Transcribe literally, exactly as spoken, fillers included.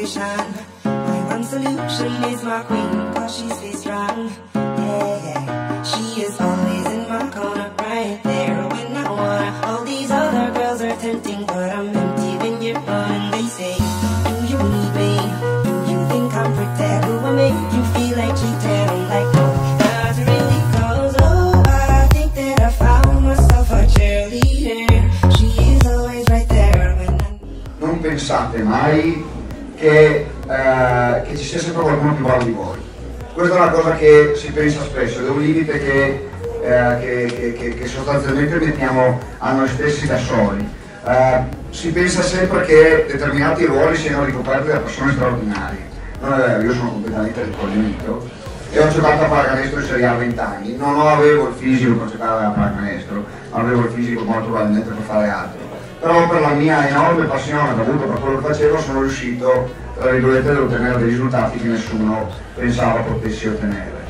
motivation. My one solution is my queen, cause she stays strong. Yeah, yeah. She is always in my corner, right there when I wanna. All these other girls are tempting, but I'm empty when you're gone. And they say, do you need me? Do you think I'm pretend? Do I make you feel like cheating? I'm like, no, not really, cause oh, I think that I found myself a cheerleader. She is always right there when I need. Non pensate mai che, eh, che ci sia sempre qualcuno più bravo di voi. Questa è una cosa che si pensa spesso, ed è un limite che, eh, che, che, che sostanzialmente mettiamo a noi stessi da soli. Eh, si pensa sempre che determinati ruoli siano ricoperti da persone straordinarie. Non è vero, io sono completamente ricoglionito e ho giocato a pallacanestro in Serie A a venti anni. Non avevo il fisico per giocare a pallacanestro, ma avevo il fisico molto probabilmente per fare altro. Però per la mia enorme passione che ho avuto per quello che facevo sono riuscito, tra virgolette, ad ottenere dei risultati che nessuno pensava potessi ottenere.